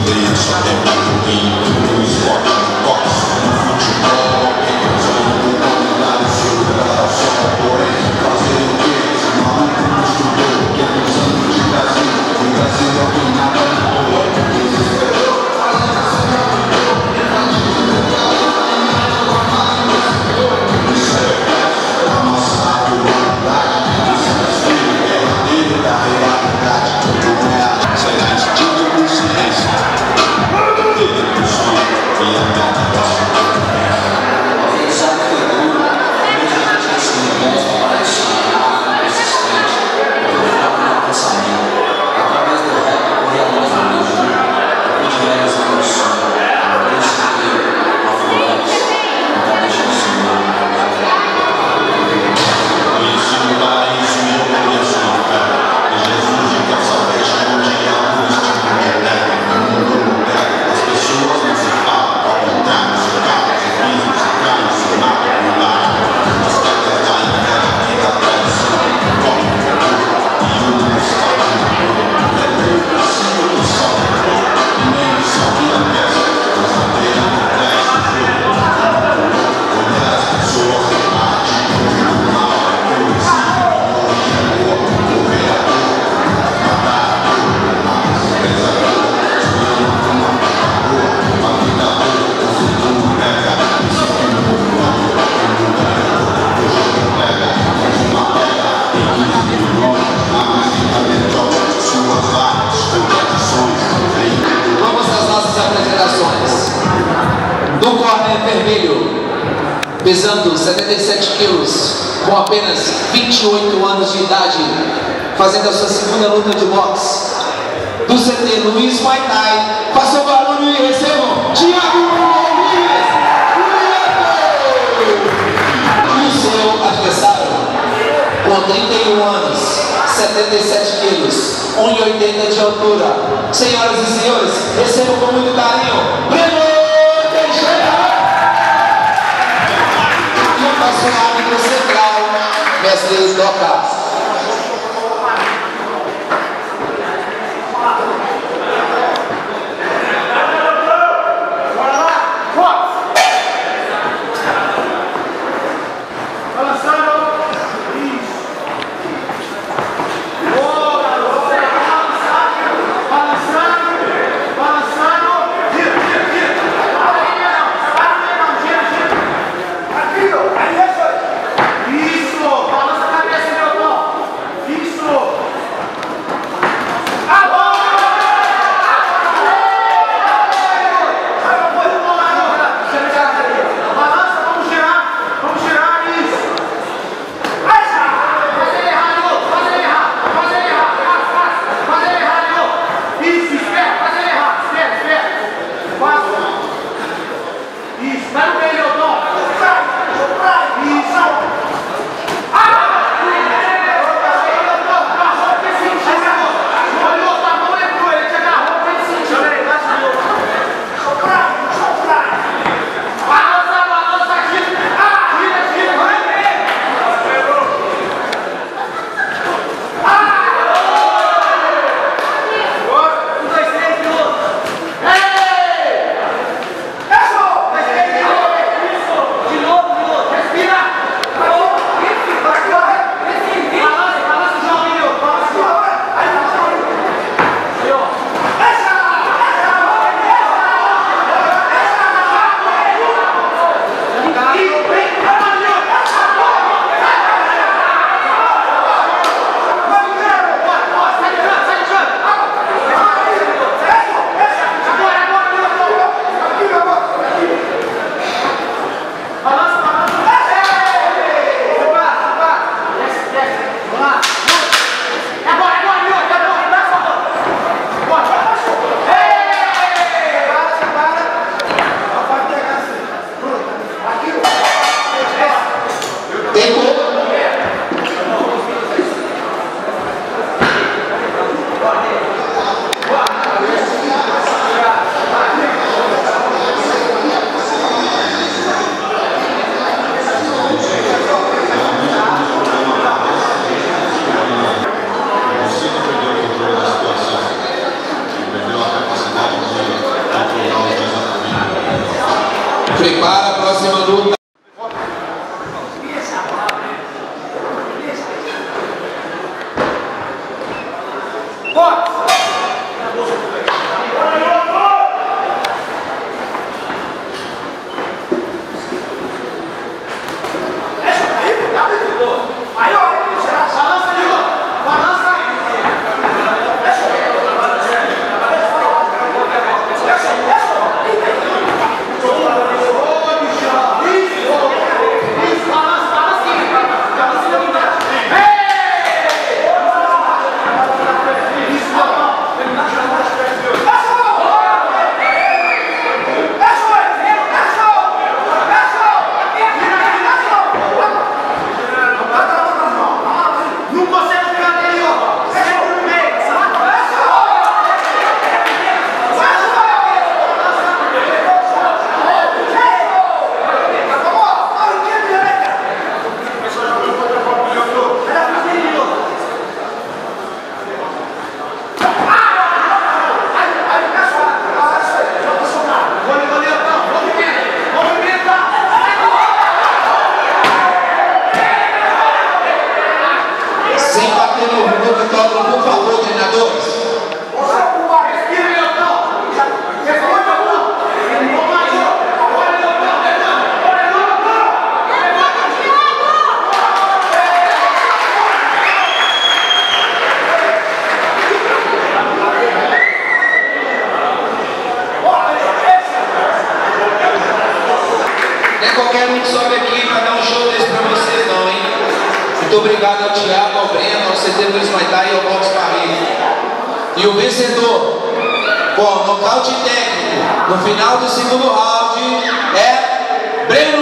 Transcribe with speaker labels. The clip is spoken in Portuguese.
Speaker 1: pesando 77 quilos, com apenas 28 anos de idade, fazendo a sua segunda luta de boxe, do CT Luiz Muay Thai. Faça o barulho e recebam Thiago Luiz e o seu adversário, com 31 anos, 77 quilos, 1,80 de altura. Senhoras e senhores, recebam com muito carinho Breno Teixeira. Nosso árbitro central, mestre Doca.
Speaker 2: Isso! Balança a cabeça, meu irmão!
Speaker 1: Não é qualquer um que sobe aqui para dar um show desse para vocês não, hein? Muito obrigado ao Thiago, ao Breno, ao CT Luiz Maitai e ao Box Barreiro. E o vencedor, com nocaute técnico, no final do segundo round, é Breno.